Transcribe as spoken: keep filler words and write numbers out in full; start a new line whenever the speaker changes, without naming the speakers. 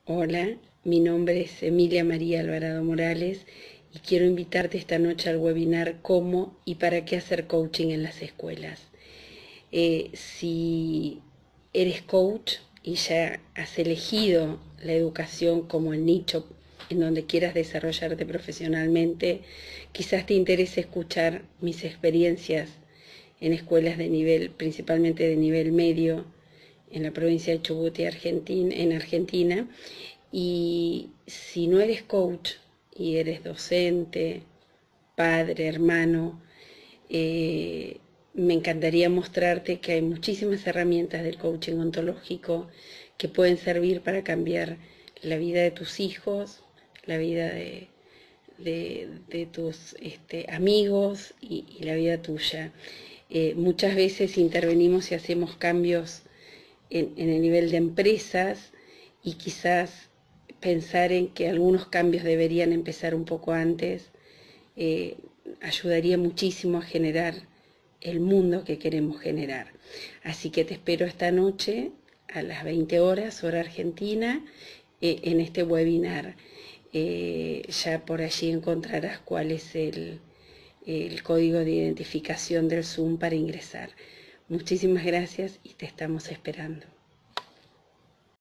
Hola, mi nombre es Emilia María Alvarado Morales y quiero invitarte esta noche al webinar ¿Cómo y para qué hacer coaching en las escuelas? Eh, si eres coach y ya has elegido la educación como el nicho en donde quieras desarrollarte profesionalmente, quizás te interese escuchar mis experiencias en escuelas de nivel, principalmente de nivel medio, en la provincia de Chubut, Argentina, en Argentina. Y si no eres coach y eres docente, padre, hermano, eh, me encantaría mostrarte que hay muchísimas herramientas del coaching ontológico que pueden servir para cambiar la vida de tus hijos, la vida de, de, de tus este, amigos y, y la vida tuya. Eh, muchas veces intervenimos y hacemos cambios en, en el nivel de empresas y quizás pensar en que algunos cambios deberían empezar un poco antes eh, ayudaría muchísimo a generar el mundo que queremos generar. Así que te espero esta noche a las veinte horas, hora argentina, eh, en este webinar. Eh, ya por allí encontrarás cuál es el, el código de identificación del Zoom para ingresar. Muchísimas gracias y te estamos esperando.